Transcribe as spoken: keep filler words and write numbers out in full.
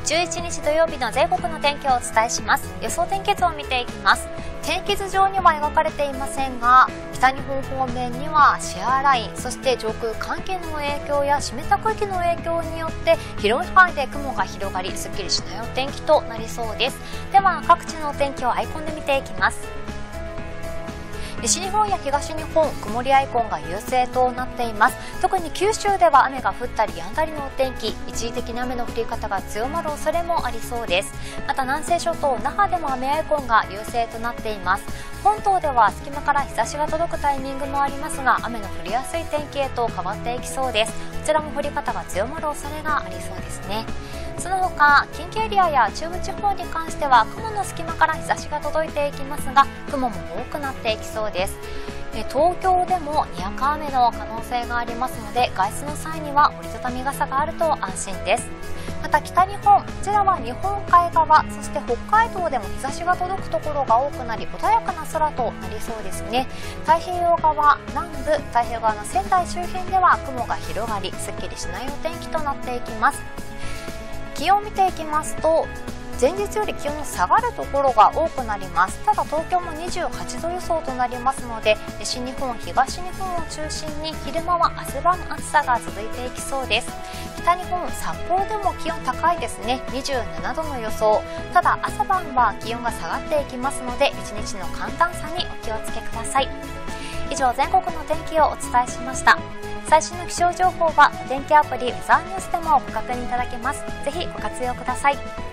じゅういちにち土曜日の全国の天気をお伝えします。予想天気図を見ていきます。天気図上には描かれていませんが、北日本方面にはシェアライン、そして上空寒気の影響や湿った空気の影響によって広い範囲で雲が広がり、すっきりしないお天気となりそうです。では各地のお天気をアイコンで見ていきます。西日本や東日本、曇りアイコンが優勢となっています。特に九州では雨が降ったり止んだりのお天気、一時的な雨の降り方が強まる恐れもありそうです。また南西諸島、那覇でも雨アイコンが優勢となっています。本島では隙間から日差しが届くタイミングもありますが、雨の降りやすい天気へと変わっていきそうです。こちらも降り方が強まる恐れがありそうですね。その他、近畿エリアや中部地方に関しては雲の隙間から日差しが届いていきますが、雲も多くなっていきそうです。東京でもにわか雨の可能性がありますので、外出の際には折りたたみ傘があると安心です。また北日本、こちらは日本海側、そして北海道でも日差しが届くところが多くなり、穏やかな空となりそうですね。太平洋側、南部、太平洋側の仙台周辺では雲が広がり、すっきりしないお天気となっていきます。気温を見ていきますと、前日より気温の下がるところが多くなります。ただ東京もにじゅうはちど予想となりますので、西日本、東日本を中心に昼間は汗ばむ暑さが続いていきそうです。北日本、札幌でも気温高いですね。にじゅうななどの予想。ただ朝晩は気温が下がっていきますので、一日の寒暖差にお気をつけください。以上、全国の天気をお伝えしました。最新の気象情報はお天気アプリウェザーニュースでもご確認いただけます。ぜひご活用ください。